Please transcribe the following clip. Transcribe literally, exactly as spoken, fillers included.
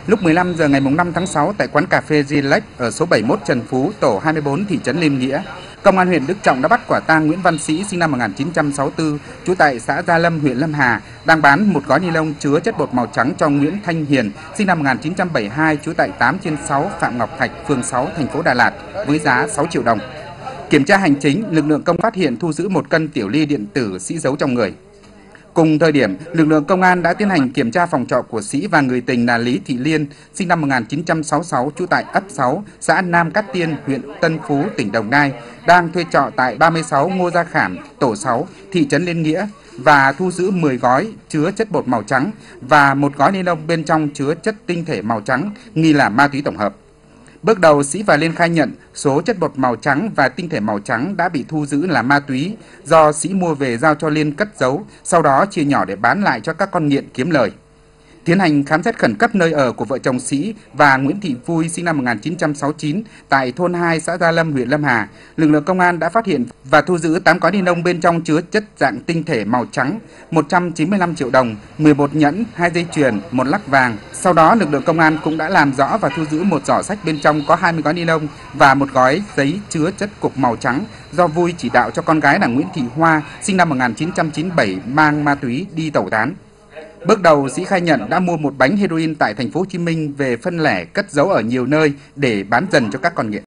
Lúc mười lăm giờ ngày năm tháng sáu tại quán cà phê Relax ở số bảy mươi mốt Trần Phú, tổ hai mươi tư, thị trấn Liên Nghĩa, Công an huyện Đức Trọng đã bắt quả tang Nguyễn Văn Sĩ sinh năm một nghìn chín trăm sáu mươi tư, trú tại xã Gia Lâm, huyện Lâm Hà, đang bán một gói ni lông chứa chất bột màu trắng cho Nguyễn Thanh Hiền sinh năm một nghìn chín trăm bảy mươi hai, trú tại tám trên sáu Phạm Ngọc Thạch, phường sáu, thành phố Đà Lạt với giá sáu triệu đồng. Kiểm tra hành chính, lực lượng công phát hiện thu giữ một cân tiểu ly điện tử Sĩ giấu trong người. Cùng thời điểm, lực lượng công an đã tiến hành kiểm tra phòng trọ của Sĩ và người tình là Lý Thị Liên, sinh năm một nghìn chín trăm sáu mươi sáu, trú tại ấp sáu, xã Nam Cát Tiên, huyện Tân Phú, tỉnh Đồng Nai, đang thuê trọ tại ba mươi sáu Ngô Gia Khảm, tổ sáu, thị trấn Liên Nghĩa và thu giữ mười gói chứa chất bột màu trắng và một gói ni lông bên trong chứa chất tinh thể màu trắng nghi là ma túy tổng hợp. Bước đầu, Sĩ và Liên khai nhận số chất bột màu trắng và tinh thể màu trắng đã bị thu giữ là ma túy do Sĩ mua về giao cho Liên cất giấu, sau đó chia nhỏ để bán lại cho các con nghiện kiếm lời. Tiến hành khám xét khẩn cấp nơi ở của vợ chồng Sĩ và Nguyễn Thị Vui sinh năm một nghìn chín trăm sáu mươi chín tại thôn hai, xã Gia Lâm, huyện Lâm Hà, lực lượng công an đã phát hiện và thu giữ tám gói ni lông bên trong chứa chất dạng tinh thể màu trắng, một trăm chín mươi lăm triệu đồng, mười một nhẫn, hai dây chuyền, một lắc vàng. Sau đó, lực lượng công an cũng đã làm rõ và thu giữ một giỏ xách bên trong có hai mươi gói ni lông và một gói giấy chứa chất cục màu trắng do Vui chỉ đạo cho con gái là Nguyễn Thị Hoa sinh năm một nghìn chín trăm chín mươi bảy mang ma túy đi tẩu tán. Bước đầu, Sĩ khai nhận đã mua một bánh heroin tại thành phố Hồ Chí Minh về phân lẻ cất giấu ở nhiều nơi để bán dần cho các con nghiện.